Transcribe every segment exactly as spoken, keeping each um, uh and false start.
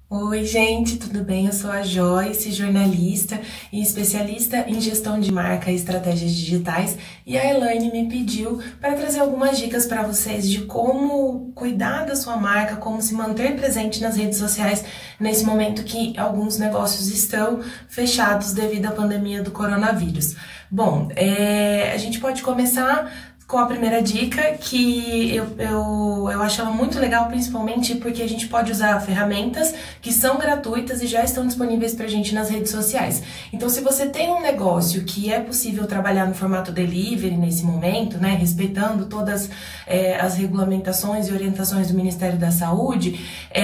Oi, gente, tudo bem? Eu sou a Joyce, jornalista e especialista em gestão de marca e estratégias digitais, e a Elaine me pediu para trazer algumas dicas para vocês de como cuidar da sua marca, como se manter presente nas redes sociais nesse momento que alguns negócios estão fechados devido à pandemia do coronavírus. Bom, é, a gente pode começar com a primeira dica, que eu, eu, eu acho ela muito legal, principalmente porque a gente pode usar ferramentas que são gratuitas e já estão disponíveis pra gente nas redes sociais. Então, se você tem um negócio que é possível trabalhar no formato delivery nesse momento, né, respeitando todas é, as regulamentações e orientações do Ministério da Saúde,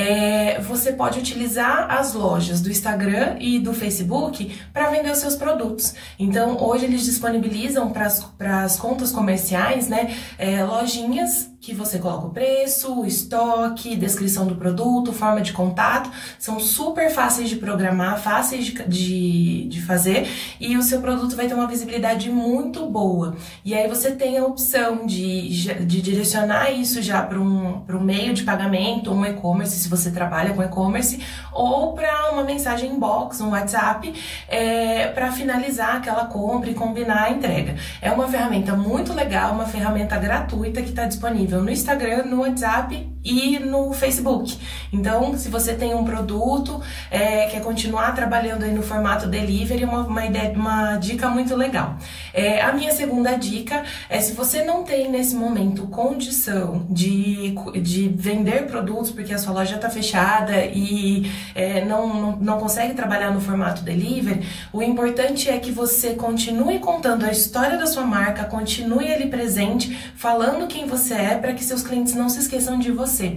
é, você pode utilizar as lojas do Instagram e do Facebook para vender os seus produtos. Então, hoje eles disponibilizam para as contas comerciais, né, é, lojinhas que você coloca o preço, o estoque, descrição do produto, forma de contato, são super fáceis de programar, fáceis de, de, de fazer, e o seu produto vai ter uma visibilidade muito boa. E aí você tem a opção de, de direcionar isso já para um, para um meio de pagamento, um e-commerce, se você trabalha com e-commerce, ou para uma mensagem inbox, um WhatsApp, é, para finalizar aquela compra e combinar a entrega. É uma ferramenta muito legal, uma ferramenta gratuita que está disponível no Instagram, no WhatsApp e no Facebook. Então, se você tem um produto, é, quer continuar trabalhando aí no formato delivery, uma, uma, ideia, uma dica muito legal. É, a minha segunda dica é, se você não tem nesse momento condição de, de vender produtos porque a sua loja está fechada e é, não, não, não consegue trabalhar no formato delivery, o importante é que você continue contando a história da sua marca, continue ali presente, falando quem você é, para que seus clientes não se esqueçam de você.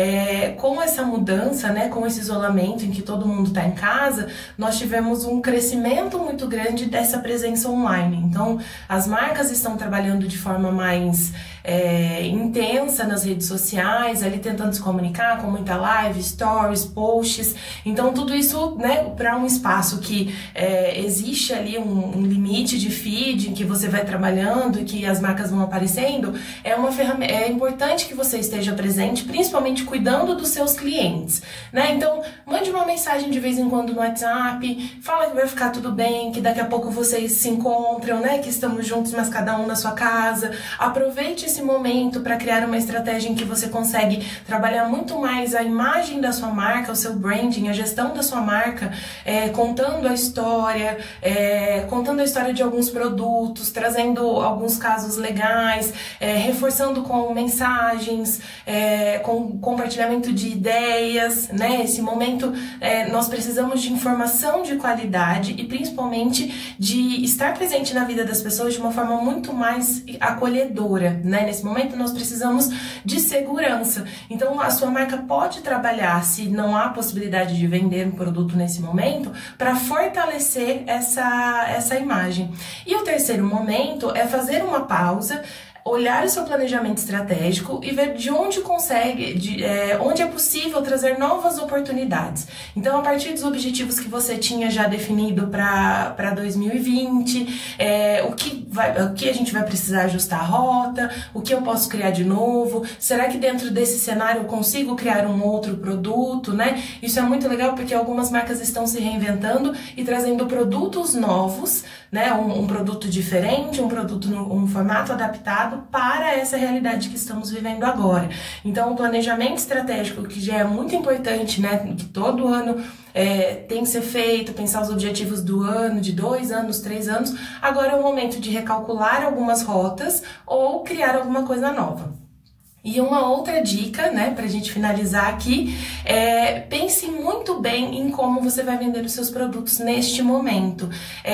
É, com essa mudança, né, com esse isolamento em que todo mundo está em casa, nós tivemos um crescimento muito grande dessa presença online. Então, as marcas estão trabalhando de forma mais é, intensa nas redes sociais, ali tentando se comunicar com muita live, stories, posts. Então, tudo isso, né, para um espaço que é, existe ali um, um limite de feed em que você vai trabalhando e que as marcas vão aparecendo, é uma ferramenta, é importante que você esteja presente, principalmente cuidando dos seus clientes, né? Então, mande uma mensagem de vez em quando no WhatsApp, fala que vai ficar tudo bem, que daqui a pouco vocês se encontram, né? Que estamos juntos, mas cada um na sua casa. Aproveite esse momento para criar uma estratégia em que você consegue trabalhar muito mais a imagem da sua marca, o seu branding, a gestão da sua marca, é, contando a história, é, contando a história de alguns produtos, trazendo alguns casos legais, é, reforçando com mensagens, é, com compartilhamento de ideias, né? Esse momento é, nós precisamos de informação de qualidade e principalmente de estar presente na vida das pessoas de uma forma muito mais acolhedora, né? Nesse momento nós precisamos de segurança. Então a sua marca pode trabalhar, se não há possibilidade de vender um produto nesse momento, para fortalecer essa, essa imagem. E o terceiro momento é fazer uma pausa, olhar o seu planejamento estratégico e ver de onde consegue, de, é, onde é possível trazer novas oportunidades. Então, a partir dos objetivos que você tinha já definido para dois mil e vinte, é, o, que vai, o que a gente vai precisar ajustar a rota, o que eu posso criar de novo, será que dentro desse cenário eu consigo criar um outro produto, né? Isso é muito legal porque algumas marcas estão se reinventando e trazendo produtos novos, né? Um, um produto diferente, um produto no um formato adaptado para essa realidade que estamos vivendo agora. Então, o planejamento estratégico, que já é muito importante, né, que todo ano é, tem que ser feito, pensar os objetivos do ano, de dois anos, três anos, agora é o momento de recalcular algumas rotas ou criar alguma coisa nova. E uma outra dica, né, pra gente finalizar aqui, é pense muito bem em como você vai vender os seus produtos neste momento.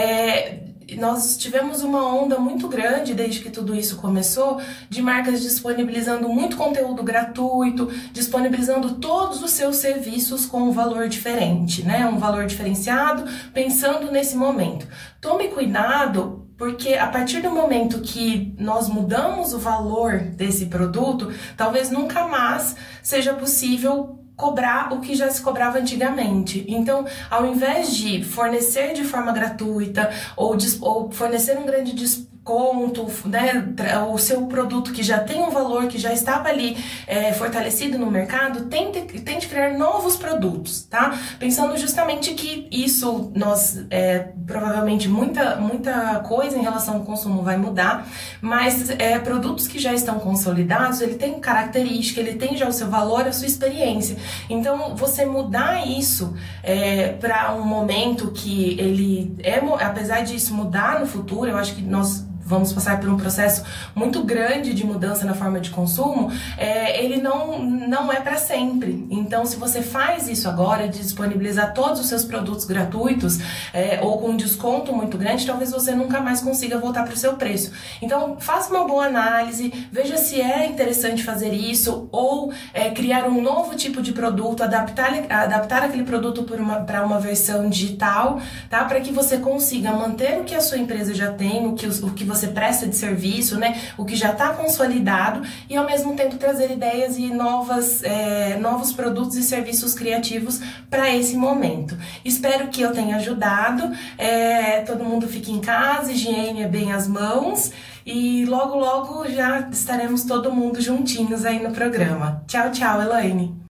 É, Nós tivemos uma onda muito grande desde que tudo isso começou, de marcas disponibilizando muito conteúdo gratuito, disponibilizando todos os seus serviços com um valor diferente, né? Um valor diferenciado, pensando nesse momento. Tome cuidado, porque a partir do momento que nós mudamos o valor desse produto, talvez nunca mais seja possível cobrar o que já se cobrava antigamente. Então, ao invés de fornecer de forma gratuita ou, ou fornecer um grande desconto, né, o seu produto que já tem um valor, que já estava ali é, fortalecido no mercado, tente, tente criar novos produtos, tá? Pensando justamente que isso, nós, é, provavelmente muita, muita coisa em relação ao consumo vai mudar, mas é, produtos que já estão consolidados, ele tem característica, ele tem já o seu valor, a sua experiência. Então, você mudar isso é, para um momento que ele, é, apesar disso mudar no futuro, eu acho que nós vamos passar por um processo muito grande de mudança na forma de consumo, é, ele não, não é para sempre. Então, se você faz isso agora, de disponibilizar todos os seus produtos gratuitos é, ou com um desconto muito grande, talvez você nunca mais consiga voltar para o seu preço. Então, faça uma boa análise, veja se é interessante fazer isso ou é, criar um novo tipo de produto, adaptar, adaptar aquele produto para uma, para uma versão digital, tá? Para que você consiga manter o que a sua empresa já tem, o que, o que você você presta de serviço, né? O que já está consolidado e ao mesmo tempo trazer ideias e novas, é, novos produtos e serviços criativos para esse momento. Espero que eu tenha ajudado. É, todo mundo fique em casa, higiene bem as mãos e logo logo já estaremos todo mundo juntinhos aí no programa. Tchau, tchau, Elaine.